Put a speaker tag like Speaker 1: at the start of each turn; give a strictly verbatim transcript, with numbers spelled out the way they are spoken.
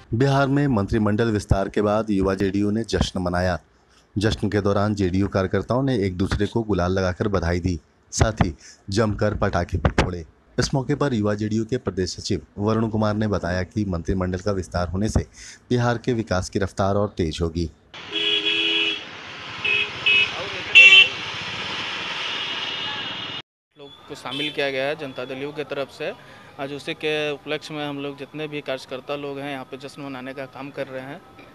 Speaker 1: बिहार में मंत्रिमंडल विस्तार के बाद युवा जेडीयू ने जश्न मनाया। जश्न के दौरान जेडीयू कार्यकर्ताओं ने एक दूसरे को गुलाल लगाकर बधाई दी, साथ ही जमकर पटाखे भी फोड़े। इस मौके पर युवा जेडीयू के प्रदेश सचिव वरुण कुमार ने बताया कि मंत्रिमंडल का विस्तार होने से बिहार के विकास की रफ्तार और तेज होगी।
Speaker 2: लोग को शामिल किया गया है जनता दल यू की तरफ से। आज उसी के उपलक्ष्य में हम लोग जितने भी कार्यकर्ता लोग हैं यहाँ पे जश्न मनाने का काम कर रहे हैं।